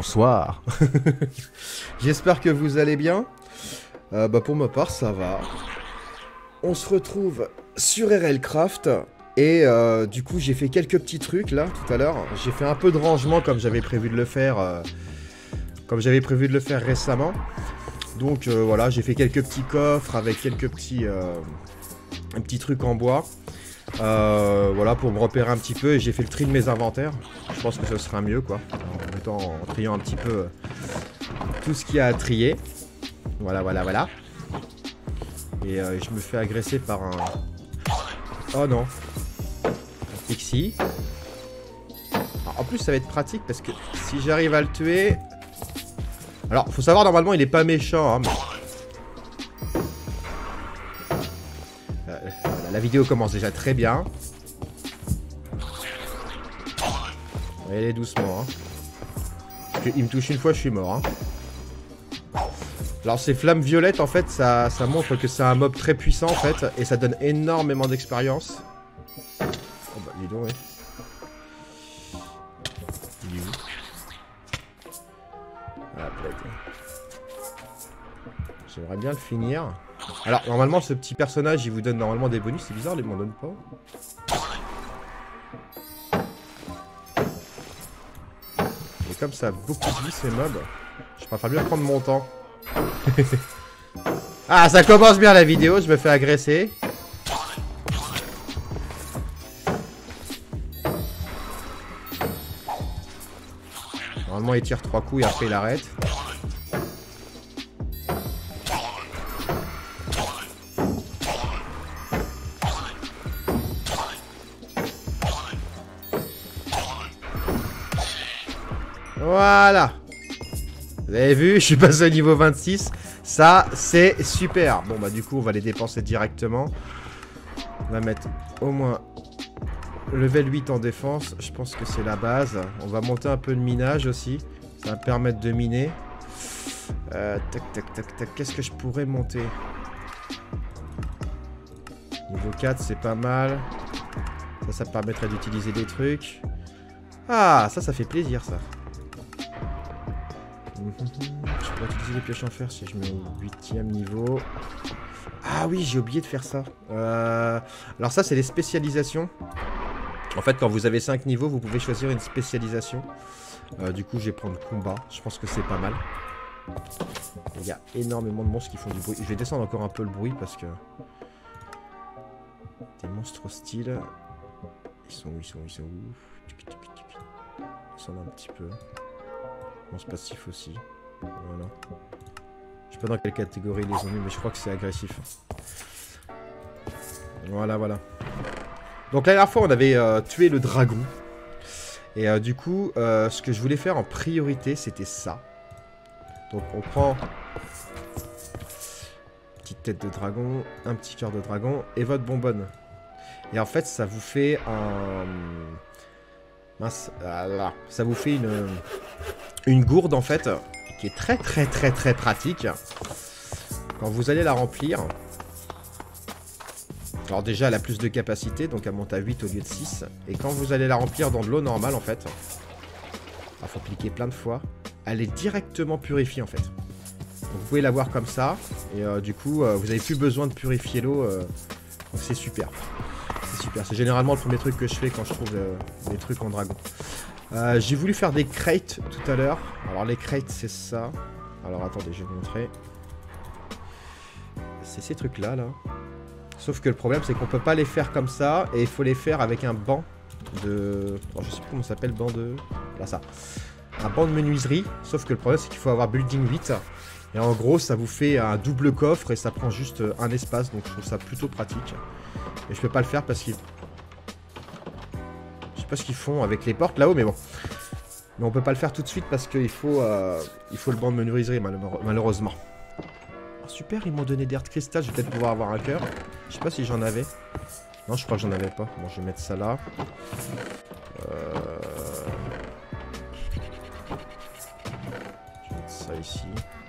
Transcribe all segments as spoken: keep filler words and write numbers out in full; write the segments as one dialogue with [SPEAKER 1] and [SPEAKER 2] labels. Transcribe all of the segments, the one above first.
[SPEAKER 1] bonsoir. J'espère que vous allez bien. Euh, bah pour ma part, ça va. On se retrouve sur R L Craft. Et euh, du coup, j'ai fait quelques petits trucs là, tout à l'heure. J'ai fait un peu de rangement comme j'avais prévu de le faire. Euh, comme j'avais prévu de le faire récemment. Donc euh, voilà, j'ai fait quelques petits coffres avec quelques petits, euh, un petit truc en bois. Euh, voilà, pour me repérer un petit peu, et j'ai fait le tri de mes inventaires. Je pense que ce sera mieux, quoi, en mettant, en triant un petit peu euh, tout ce qu'il y a à trier. Voilà, voilà, voilà. Et euh, je me fais agresser par un... Oh non. Un pixie. Alors, en plus, ça va être pratique, parce que si j'arrive à le tuer... Alors, faut savoir, normalement, il est pas méchant, hein, mais... La vidéo commence déjà très bien. Allez doucement. Hein. Il me touche une fois, je suis mort. Hein. Alors ces flammes violettes, en fait, ça, ça montre que c'est un mob très puissant, en fait. Et ça donne énormément d'expérience. Oh bah, dis donc, ouais. Il est où? Ah, j'aimerais bien le finir. Alors, normalement, ce petit personnage, il vous donne normalement des bonus. C'est bizarre, il m'en donne pas. Et comme ça a beaucoup de vie, ces mobs, je préfère bien prendre mon temps. Ah, ça commence bien la vidéo, je me fais agresser. Normalement, il tire trois coups et après, il arrête. Voilà. Vous avez vu, je suis passé au niveau vingt-six. Ça, c'est super. Bon, bah du coup, on va les dépenser directement. On va mettre au moins level huit en défense. Je pense que c'est la base. On va monter un peu de minage aussi. Ça va me permettre de miner. Euh, tac, tac, tac, tac. Qu'est-ce que je pourrais monter? Niveau quatre, c'est pas mal. Ça, ça me permettrait d'utiliser des trucs. Ah, ça, ça fait plaisir, ça. Je pourrais utiliser les pioches en fer si je mets au huitième niveau. Ah oui, j'ai oublié de faire ça. Euh... Alors ça, c'est les spécialisations. En fait, quand vous avez cinq niveaux, vous pouvez choisir une spécialisation. Euh, du coup, je vais prendre combat. Je pense que c'est pas mal. Il y a énormément de monstres qui font du bruit. Je vais descendre encore un peu le bruit parce que... Des monstres hostiles. Ils sont où? Ils sont où? Ils sont où? Ils sont un petit peu... Lance passif aussi. Voilà. Je sais pas dans quelle catégorie ils les ont mis, mais je crois que c'est agressif. Voilà, voilà. Donc la dernière fois, on avait euh, tué le dragon. Et euh, du coup, euh, ce que je voulais faire en priorité, c'était ça. Donc on prend... Petite tête de dragon, un petit cœur de dragon et votre bonbonne. Et en fait, ça vous fait un... Mince, là. Ça vous fait une... Une gourde en fait, qui est très très très très pratique. Quand vous allez la remplir. Alors déjà elle a plus de capacité, donc elle monte à huit au lieu de six. Et quand vous allez la remplir dans de l'eau normale en fait, il faut cliquer plein de fois, elle est directement purifiée en fait. Donc vous pouvez la voir comme ça, et euh, du coup euh, vous n'avez plus besoin de purifier l'eau, euh, donc c'est super. C'est super, c'est généralement le premier truc que je fais quand je trouve euh, des trucs en dragon. Euh, j'ai voulu faire des crates tout à l'heure. Alors les crates c'est ça. Alors attendez, je vais vous montrer. C'est ces trucs là là. Sauf que le problème c'est qu'on peut pas les faire comme ça. Et il faut les faire avec un banc de... Alors, je sais pas comment ça s'appelle, banc de... Là ça. Un banc de menuiserie. Sauf que le problème c'est qu'il faut avoir building huit. Et en gros ça vous fait un double coffre. Et ça prend juste un espace. Donc je trouve ça plutôt pratique. Et je peux pas le faire parce qu'il... Je sais pas ce qu'ils font avec les portes là-haut, mais bon. Mais on peut pas le faire tout de suite parce qu'il faut, euh, il faut le banc de menuiserie, malheureusement. Oh, super, ils m'ont donné des hearts cristal, je vais peut-être pouvoir avoir un cœur. Je sais pas si j'en avais. Non, je crois que j'en avais pas. Bon, je vais mettre ça là. Euh... Je vais mettre ça ici.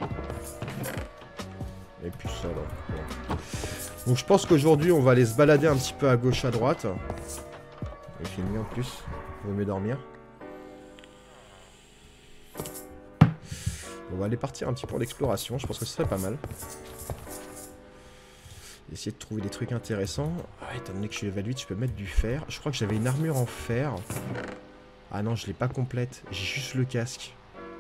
[SPEAKER 1] Et puis ça là. Bon. Donc je pense qu'aujourd'hui, on va aller se balader un petit peu à gauche, à droite. Il fait nuit en plus. Il vaut mieux dormir. va aller partir un petit peu en exploration. Je pense que ce serait pas mal. Essayer de trouver des trucs intéressants. Ah, étant donné que je suis level huit, je peux mettre du fer. Je crois que j'avais une armure en fer. Ah non, je l'ai pas complète. J'ai juste le casque.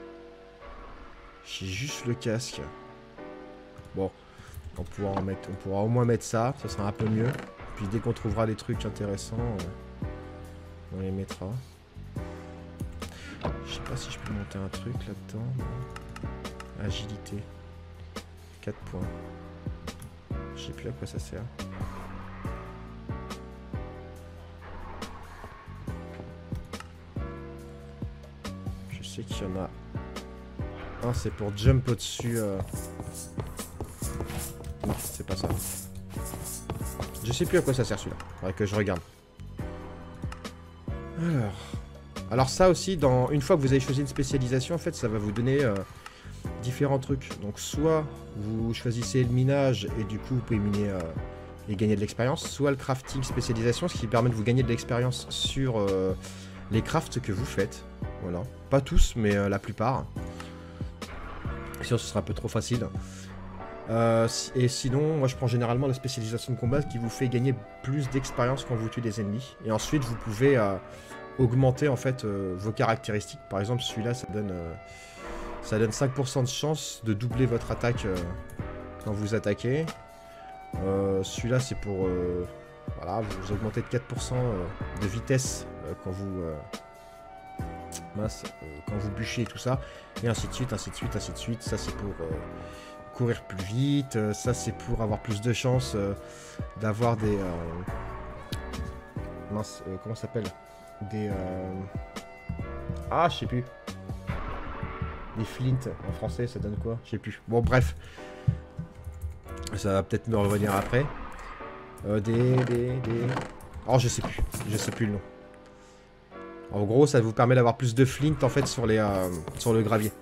[SPEAKER 1] J'ai juste le casque. Bon, on pourra, en mettre, on pourra au moins mettre ça. Ça sera un peu mieux. Puis dès qu'on trouvera des trucs intéressants, euh, on les mettra. Je sais pas si je peux monter un truc là-dedans. Agilité. quatre points. Je sais plus à quoi ça sert. Je sais qu'il y en a un, c'est pour jump au-dessus. Euh... Non, c'est pas ça. Je sais plus à quoi ça sert celui-là. Faudrait que je regarde. Alors... Alors ça aussi, dans... une fois que vous avez choisi une spécialisation, en fait, ça va vous donner euh, différents trucs. Donc soit vous choisissez le minage et du coup vous pouvez miner euh, et gagner de l'expérience, soit le crafting spécialisation, ce qui permet de vous gagner de l'expérience sur euh, les crafts que vous faites. Voilà. Pas tous, mais euh, la plupart. Sinon ce sera un peu trop facile. Euh, et sinon, moi je prends généralement la spécialisation de combat qui vous fait gagner plus d'expérience quand vous tuez des ennemis. Et ensuite vous pouvez... Euh, augmenter en fait euh, vos caractéristiques. Par exemple celui-là ça donne euh, ça donne cinq pour cent de chance de doubler votre attaque euh, quand vous attaquez. Euh, celui-là c'est pour euh, voilà, vous augmentez de quatre pour cent euh, de vitesse euh, quand vous euh, mince, euh, quand vous bûchez et tout ça, et ainsi de suite, ainsi de suite, ainsi de suite. Ça c'est pour euh, courir plus vite, euh, ça c'est pour avoir plus de chance euh, d'avoir des euh, mince, euh, comment ça s'appelle, des... Euh... Ah, je sais plus. Des flint, en français, ça donne quoi? Je sais plus. Bon, bref. Ça va peut-être me revenir après. Euh, des, des, des... Oh, je sais plus. Je sais plus le nom. En gros, ça vous permet d'avoir plus de flint, en fait, sur les, euh, sur le gravier.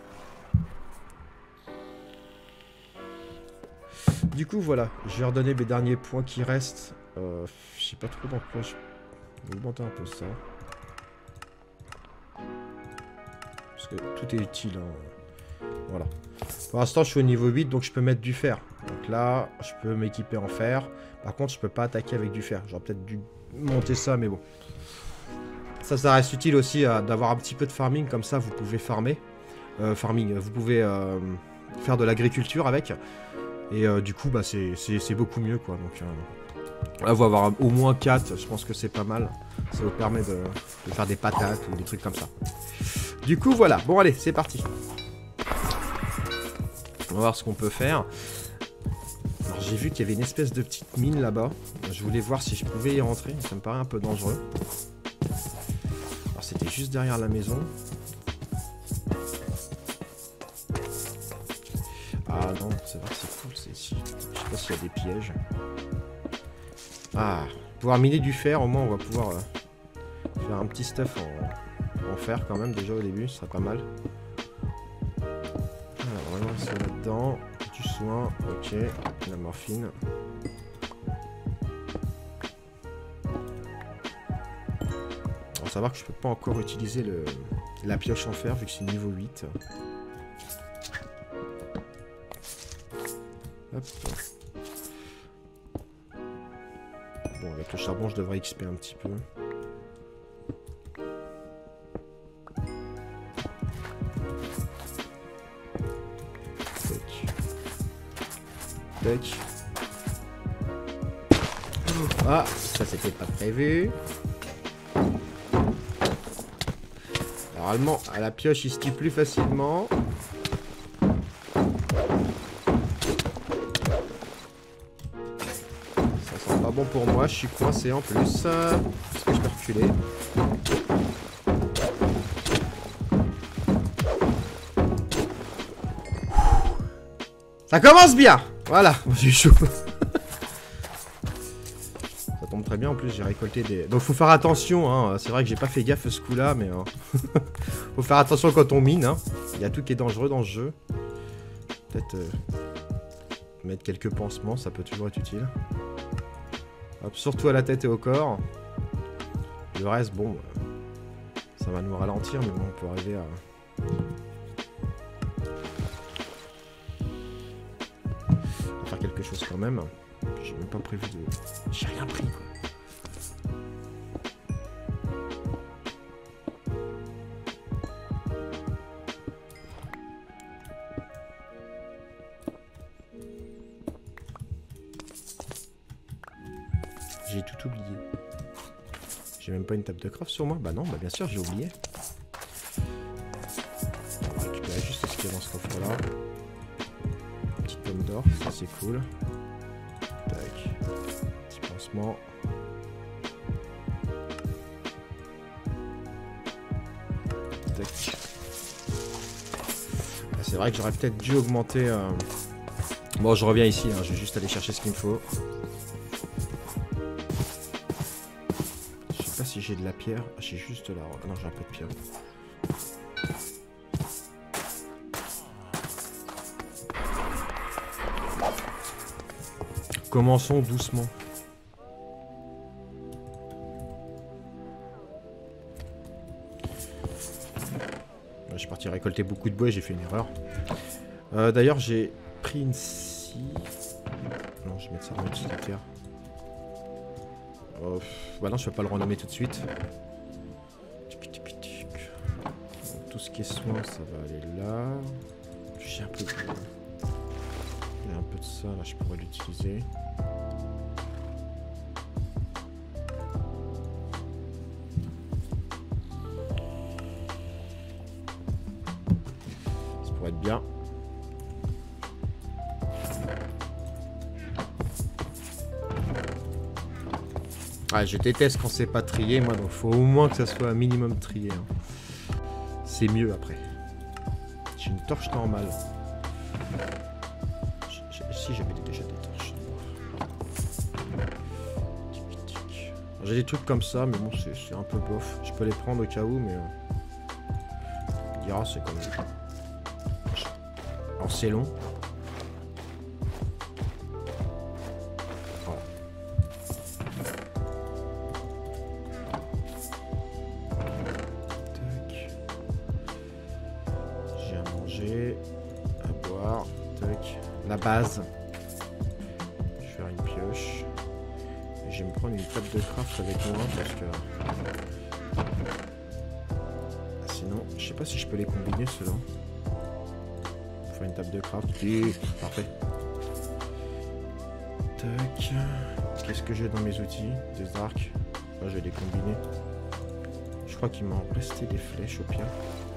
[SPEAKER 1] Du coup, voilà. Je vais redonner mes derniers points qui restent. Euh, je sais pas trop dans quoi je... Je vais augmenter un peu ça. Parce que tout est utile. Hein. Voilà. Pour l'instant, je suis au niveau huit, donc je peux mettre du fer. Donc là, je peux m'équiper en fer. Par contre, je peux pas attaquer avec du fer. J'aurais peut-être dû monter ça, mais bon. Ça, ça reste utile aussi euh, d'avoir un petit peu de farming. Comme ça, vous pouvez farmer. Euh, farming, vous pouvez euh, faire de l'agriculture avec. Et euh, du coup, bah, c'est beaucoup mieux, quoi. Donc, euh, là, vous allez avoir au moins quatre. Je pense que c'est pas mal. Ça vous permet de, de faire des patates ou des trucs comme ça. Du coup, voilà. Bon, allez, c'est parti. On va voir ce qu'on peut faire. Alors, j'ai vu qu'il y avait une espèce de petite mine là-bas. Je voulais voir si je pouvais y rentrer. Ça me paraît un peu dangereux. Alors, c'était juste derrière la maison. Ah non, c'est vrai que c'est cool. C'est ici. Je sais pas s'il y a des pièges. Ah, pouvoir miner du fer, au moins on va pouvoir euh, faire un petit stuff en, en fer quand même déjà au début, ce sera pas mal. Alors vraiment c'est là-dedans, du soin, ok, la morphine. Alors savoir que je peux pas encore utiliser le, la pioche en fer vu que c'est niveau huit. Hop. Bon, avec le charbon, je devrais X P un petit peu. Tac. Tac. Ah, ça c'était pas prévu. Normalement, à la pioche, il se tue plus facilement. Pas bon pour moi, je suis coincé en plus. Est-ce que je peux reculer? Ça commence bien. Voilà, j'ai chaud. Ça tombe très bien, en plus j'ai récolté des... Donc faut faire attention, hein. C'est vrai que j'ai pas fait gaffe ce coup-là, mais... Hein. Faut faire attention quand on mine, hein. Il y a tout qui est dangereux dans ce jeu. Peut-être... Euh... mettre quelques pansements, ça peut toujours être utile. Hop, surtout à la tête et au corps. Le reste, bon, ça va nous ralentir, mais bon, on peut arriver à... quelque chose quand même. J'ai même pas prévu de... J'ai rien pris quoi. J'ai tout oublié. J'ai même pas une table de craft sur moi. Bah non, bah bien sûr j'ai oublié. On va récupérer juste ce qu'il y a dans ce coffre là. Petite pomme d'or, ça c'est cool. Tac. Petit pansement. Tac. Ah, c'est vrai que j'aurais peut-être dû augmenter... Euh... Bon, je reviens ici, hein. Je vais juste aller chercher ce qu'il me faut. Je sais pas si j'ai de la pierre. Ah, j'ai juste de la... Ah, non, j'ai un peu de pierre. Commençons doucement. Je suis parti récolter beaucoup de bois et j'ai fait une erreur. Euh, D'ailleurs, j'ai pris une scie. Non, je vais mettre ça dans l'utilitaire. Oh, bah non, je vais pas le renommer tout de suite. Donc, tout ce qui est soin, ça va aller là. J'ai un peu de... Il y a un peu de ça, là, je pourrais l'utiliser. Ça pourrait être bien. Ah, je déteste quand c'est pas trié, moi, donc faut au moins que ça soit un minimum trié. Hein. C'est mieux après. J'ai une torche normale. Si j'avais déjà des torches. J'ai des trucs comme ça, mais bon, c'est un peu bof. Je peux les prendre au cas où, mais... On dira, c'est quand même... Alors c'est long. Voilà. Tac. J'ai à manger, à boire. Tac. La base. Je vais faire une pioche. Et je vais me prendre une table de craft avec moi parce que... Sinon, je sais pas si je peux les combiner ceux-là. Faire une table de craft. Oui, parfait. Tac. Qu'est-ce que j'ai dans mes outils? Des arcs. Là, je vais les combiner. Je crois qu'il m'en restait des flèches au pire.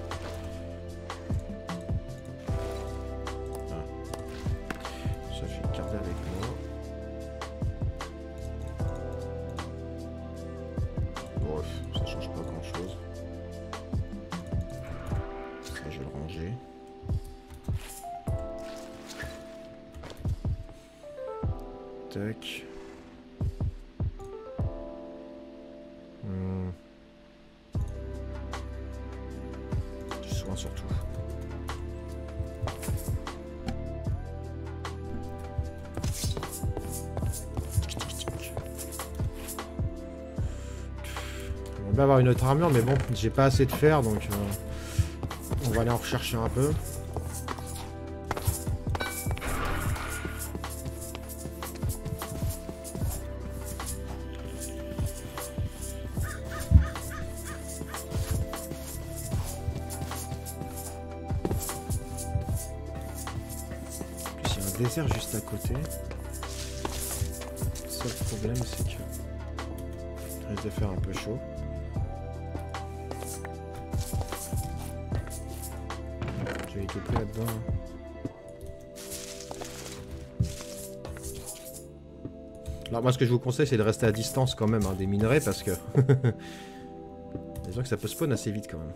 [SPEAKER 1] Tac. Hmm. Du soin surtout. On va bien avoir une autre armure, mais bon, j'ai pas assez de fer, donc euh, on va aller en rechercher un peu. Désert juste à côté. Le seul problème c'est que il risque de faire un peu chaud. Je vais étouffer là-dedans. Alors moi ce que je vous conseille c'est de rester à distance quand même hein, des minerais parce que disons que ça peut spawn assez vite quand même.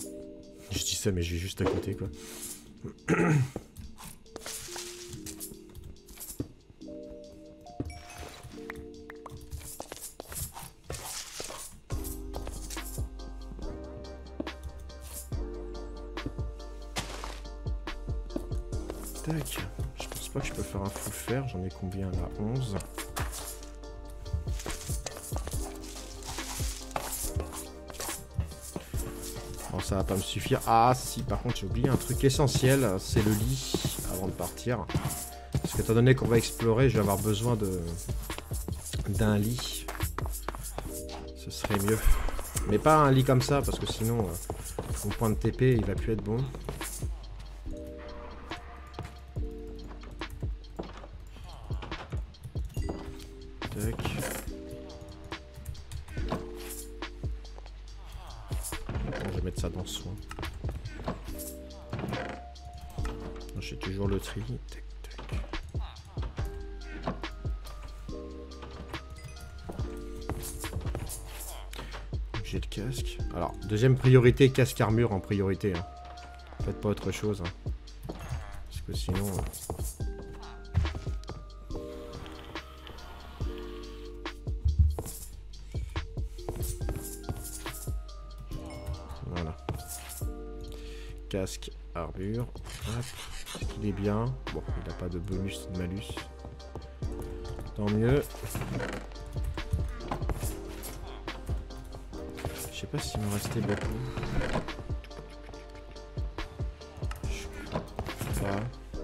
[SPEAKER 1] Mais je vais juste à côté quoi. tac. Je pense pas que je peux faire un full fer. J'en ai combien là? onze. Bon, ça va pas me suffire. Ah si, par contre j'ai oublié un truc essentiel. C'est le lit avant de partir. Parce qu'étant donné qu'on va explorer, je vais avoir besoin de d'un lit. Ce serait mieux. Mais pas un lit comme ça, parce que sinon, euh, mon point de T P, il va plus être bon. Tac. Bon, je vais mettre ça dans soin. J'ai toujours le tri. Tac, tac. J'ai le casque. Alors, deuxième priorité, casque armure en priorité. Hein. Faites pas autre chose. Hein. Parce que sinon... Euh... Voilà. Casque, armure. Hop. Il est bien. Bon, il n'a pas de bonus de malus. Tant mieux. Je sais pas s'il me restait beaucoup. Je crois pas.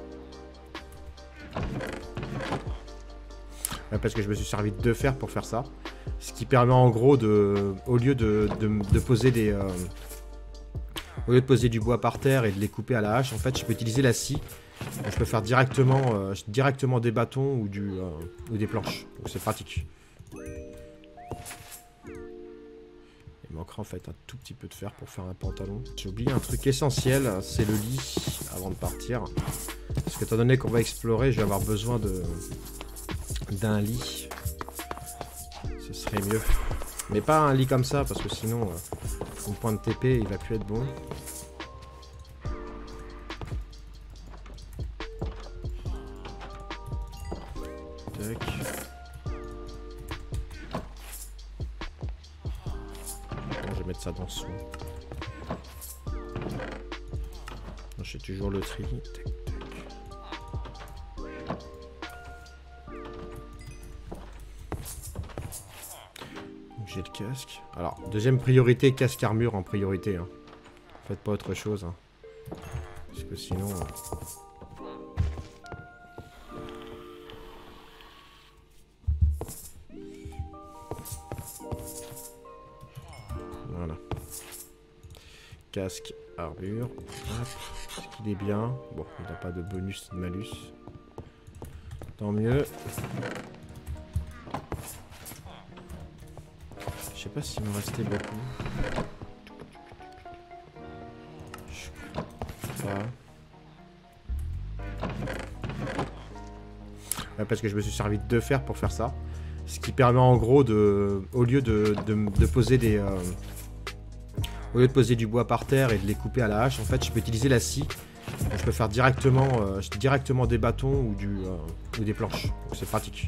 [SPEAKER 1] Ouais, parce que je me suis servi de deux fers pour faire ça. Ce qui permet en gros de... Au lieu de, de, de poser des... Euh, au lieu de poser du bois par terre et de les couper à la hache, en fait je peux utiliser la scie. Donc, je peux faire directement, euh, directement des bâtons ou, du, euh, ou des planches. Donc c'est pratique. Il manquera en fait un tout petit peu de fer pour faire un pantalon. J'ai oublié un truc essentiel, c'est le lit avant de partir. Parce qu'étant donné qu'on va explorer, je vais avoir besoin de d'un lit. Ce serait mieux. Mais pas un lit comme ça, parce que sinon, euh, mon point de T P, il va plus être bon. Tac. Bon, je vais mettre ça dans son. J'ai toujours le tri. Tac, tac. J'ai le casque. Alors, deuxième priorité, casque armure en priorité. Hein. Faites pas autre chose. Hein. Parce que sinon... Euh... Voilà. Casque, armure. Hop. Il est bien. Bon, il n'a pas de bonus de malus. Tant mieux. Je sais pas s'il me restait beaucoup. Je crois pas. Ouais, parce que je me suis servi de deux fers pour faire ça. Ce qui permet en gros de... Au lieu de, de, de poser des... Euh, au lieu de poser du bois par terre et de les couper à la hache, en fait je peux utiliser la scie. Donc, je peux faire directement, euh, directement des bâtons ou, du, euh, ou des planches. Donc c'est pratique.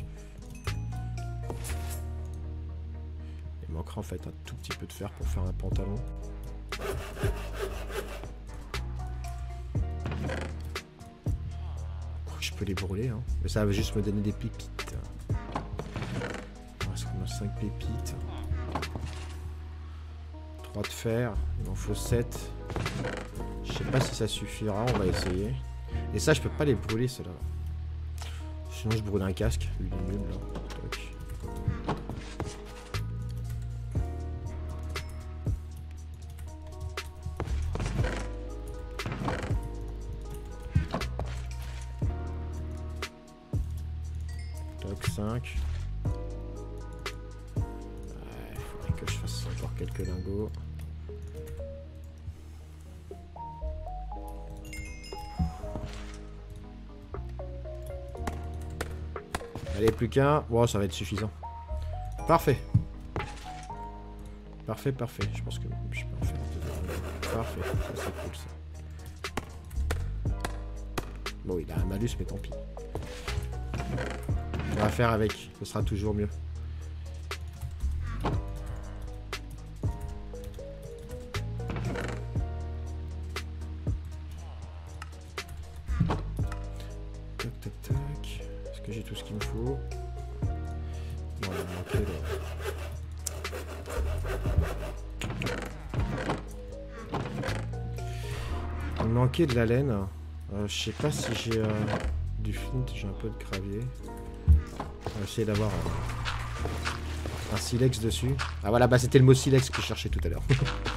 [SPEAKER 1] Il manquera en fait un tout petit peu de fer pour faire un pantalon. Je peux les brûler, hein. Mais ça va juste me donner des pépites. Est-ce qu'on a cinq pépites? trois de fer, il en faut sept. Je sais pas si ça suffira, on va essayer. Et ça, je peux pas les brûler, ceux-là. Sinon, je brûle un casque. Il est nul, là. Toc. Toc, cinq. Il faudrait que je fasse encore quelques lingots. Allez, plus qu'un. Bon, ça va être suffisant. Parfait. Parfait, parfait. Je pense que je peux en faire deux. Parfait. Ça, c'est cool, ça. Bon, il a un malus, mais tant pis. On va faire avec. Ce sera toujours mieux. tout ce qu'il me faut. Bon, il va me manquer là. Il me manquait de la laine. Euh, je sais pas si j'ai euh, du flint, j'ai un peu de gravier. On va essayer d'avoir euh, un silex dessus. Ah voilà, bah c'était le mot silex que je cherchais tout à l'heure.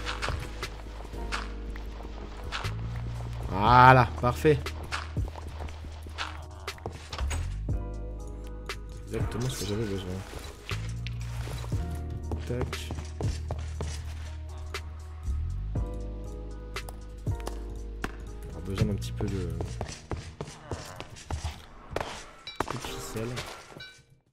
[SPEAKER 1] Voilà, parfait. Exactement ce que j'avais besoin. Tac. On a besoin d'un petit peu de... de ficelle.